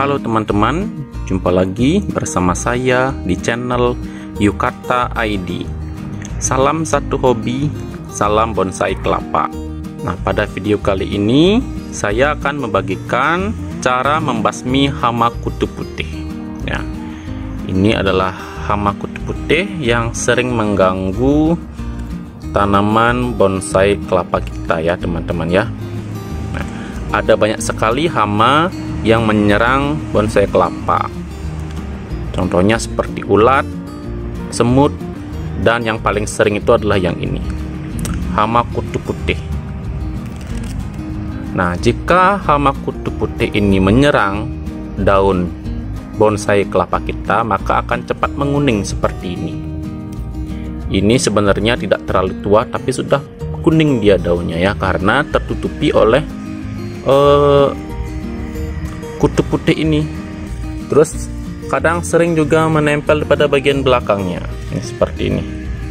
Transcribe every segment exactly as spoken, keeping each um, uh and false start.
Halo teman-teman, jumpa lagi bersama saya di channel Yukata I D. Salam satu hobi, salam bonsai kelapa. Nah, pada video kali ini saya akan membagikan cara membasmi hama kutu putih. Ya, ini adalah hama kutu putih yang sering mengganggu tanaman bonsai kelapa kita ya teman-teman ya. Nah, ada banyak sekali hama yang menyerang bonsai kelapa. Contohnya seperti ulat, semut, dan yang paling sering itu adalah yang ini, hama kutu putih. Nah, jika hama kutu putih ini menyerang daun bonsai kelapa kita, maka akan cepat menguning seperti ini. Ini sebenarnya tidak terlalu tua, tapi sudah kuning dia daunnya ya, karena tertutupi oleh uh, kutu putih ini. Terus kadang sering juga menempel pada bagian belakangnya, ini seperti ini.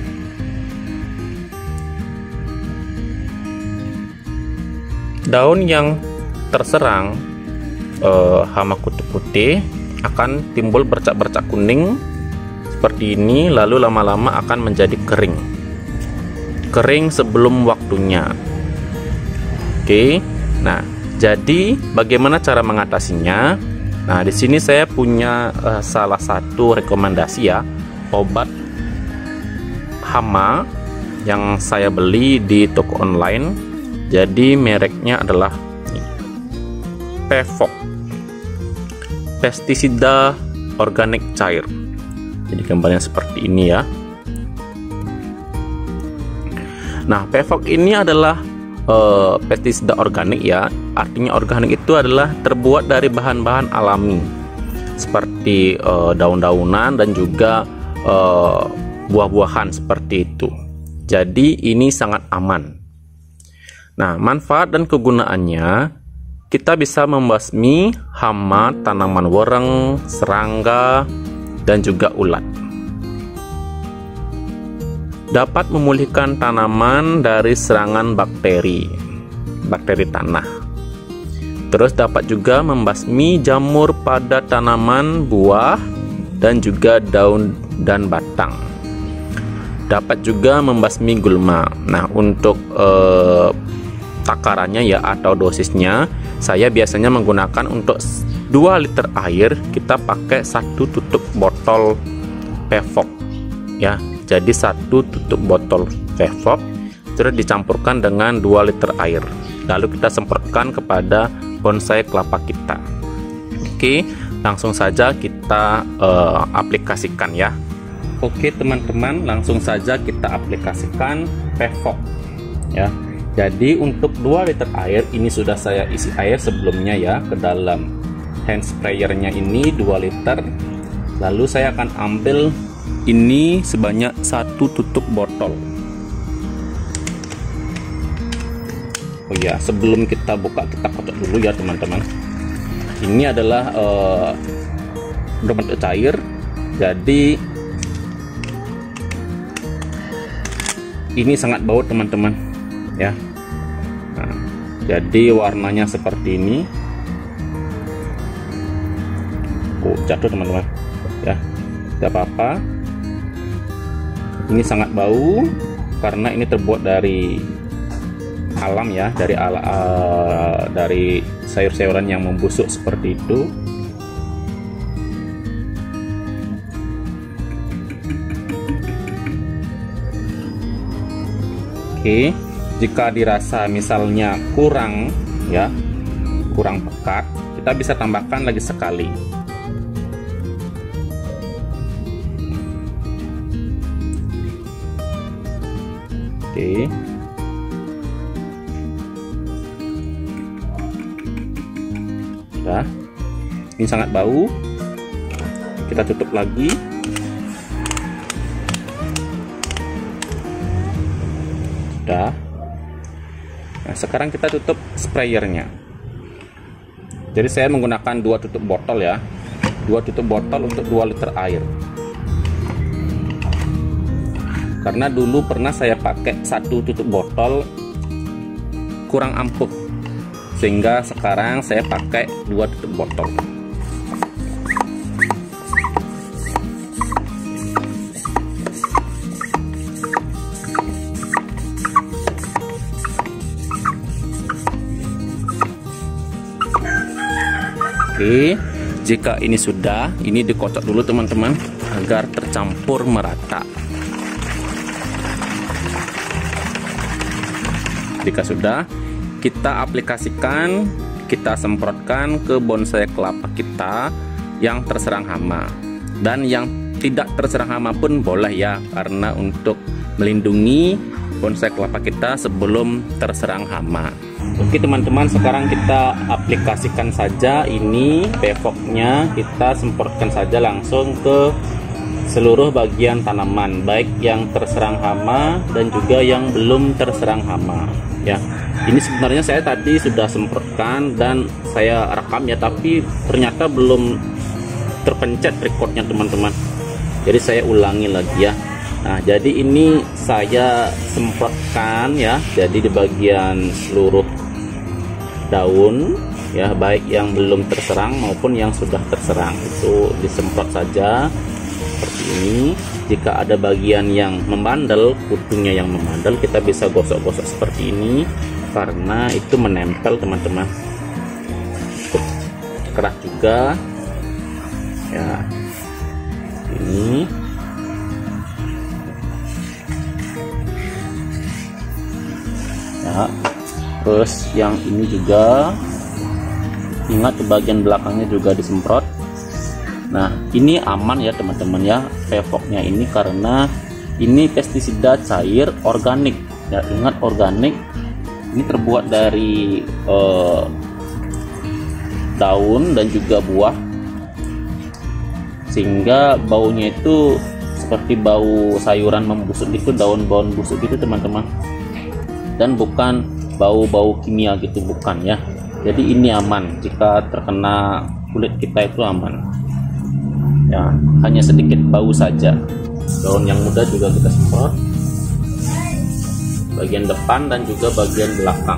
Daun yang terserang eh, hama kutu putih akan timbul bercak-bercak kuning seperti ini, lalu lama-lama akan menjadi kering kering sebelum waktunya. Oke, nah jadi bagaimana cara mengatasinya? Nah, di sini saya punya uh, salah satu rekomendasi ya, obat hama yang saya beli di toko online. Jadi mereknya adalah Pevok, pestisida organik cair. Jadi gambarnya seperti ini ya. Nah, Pevok ini adalah Uh, pestisida organik ya, artinya organik itu adalah terbuat dari bahan-bahan alami seperti uh, daun-daunan dan juga uh, buah-buahan seperti itu. Jadi ini sangat aman. Nah, manfaat dan kegunaannya, kita bisa membasmi hama tanaman wereng, serangga, dan juga ulat. Dapat memulihkan tanaman dari serangan bakteri, bakteri tanah. Terus dapat juga membasmi jamur pada tanaman buah dan juga daun dan batang. Dapat juga membasmi gulma. Nah, untuk eh, takarannya ya atau dosisnya, saya biasanya menggunakan untuk dua liter air kita pakai satu tutup botol Pevok ya. Jadi satu tutup botol Pevok terus dicampurkan dengan dua liter air, lalu kita semprotkan kepada bonsai kelapa kita. Oke, langsung saja kita uh, aplikasikan ya. Oke teman-teman, langsung saja kita aplikasikan Pevok ya. Jadi untuk dua liter air ini sudah saya isi air sebelumnya ya ke dalam hand sprayernya ini dua liter. Lalu saya akan ambil ini sebanyak satu tutup botol. Oh ya, sebelum kita buka kita kocok dulu ya teman-teman. Ini adalah uh, berbentuk cair, jadi ini sangat bau teman-teman ya. Nah, jadi warnanya seperti ini. Oh, jatuh teman-teman ya, tidak apa-apa. Ini sangat bau karena ini terbuat dari alam ya, dari ala, uh, dari sayur-sayuran yang membusuk seperti itu. Oke, jika dirasa misalnya kurang ya, kurang pekat, kita bisa tambahkan lagi sekali. Oke. Sudah. Ini sangat bau. Kita tutup lagi. Sudah. Nah, sekarang kita tutup sprayernya. Jadi saya menggunakan dua tutup botol ya. Dua tutup botol untuk dua liter air. Karena dulu pernah saya pakai satu tutup botol kurang ampuh, sehingga sekarang saya pakai dua tutup botol. Oke, jika ini sudah, ini dikocok dulu teman-teman agar tercampur merata. Jika sudah, kita aplikasikan, kita semprotkan ke bonsai kelapa kita yang terserang hama. Dan yang tidak terserang hama pun boleh ya, karena untuk melindungi bonsai kelapa kita sebelum terserang hama. Oke teman-teman, sekarang kita aplikasikan saja ini pevoknya, kita semprotkan saja langsung ke seluruh bagian tanaman, baik yang terserang hama dan juga yang belum terserang hama ya. Ini sebenarnya saya tadi sudah semprotkan dan saya rekam ya, tapi ternyata belum terpencet recordnya teman-teman, jadi saya ulangi lagi ya. Nah, jadi ini saya semprotkan ya, jadi di bagian seluruh daun ya, baik yang belum terserang maupun yang sudah terserang, itu disemprot saja seperti ini. Jika ada bagian yang membandel, kutunya yang membandel, kita bisa gosok-gosok seperti ini karena itu menempel teman-teman. Keras juga ya, ini ya. Terus yang ini juga ingat di bagian belakangnya juga disemprot. Nah, ini aman ya teman-teman ya, pevoknya ini, karena ini pestisida cair organik ya. Ingat, organik ini terbuat dari eh, daun dan juga buah, sehingga baunya itu seperti bau sayuran membusuk gitu, daun-daun busuk gitu teman-teman, dan bukan bau-bau kimia gitu, bukan ya. Jadi ini aman, jika terkena kulit kita itu aman ya, hanya sedikit bau saja. Daun yang muda juga kita semprot bagian depan dan juga bagian belakang.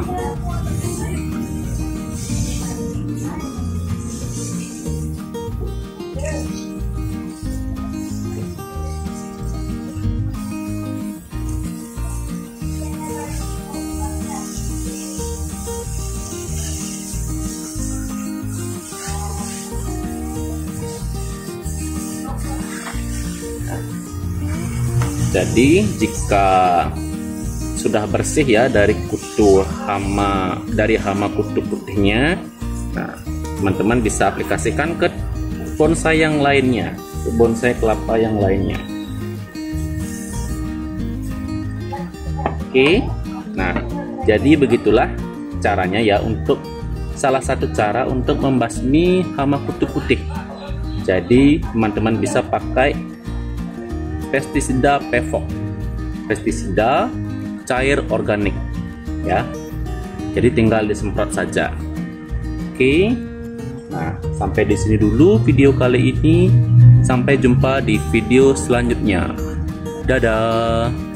Jadi jika sudah bersih ya dari kutu hama, dari hama kutu putihnya, nah teman-teman bisa aplikasikan ke bonsai yang lainnya, ke bonsai kelapa yang lainnya. Oke, nah jadi begitulah caranya ya, untuk salah satu cara untuk membasmi hama kutu putih. Jadi teman-teman bisa pakai pestisida pevok, pestisida cair organik ya. Jadi tinggal disemprot saja. Oke. Nah, sampai di sini dulu video kali ini. Sampai jumpa di video selanjutnya. Dadah.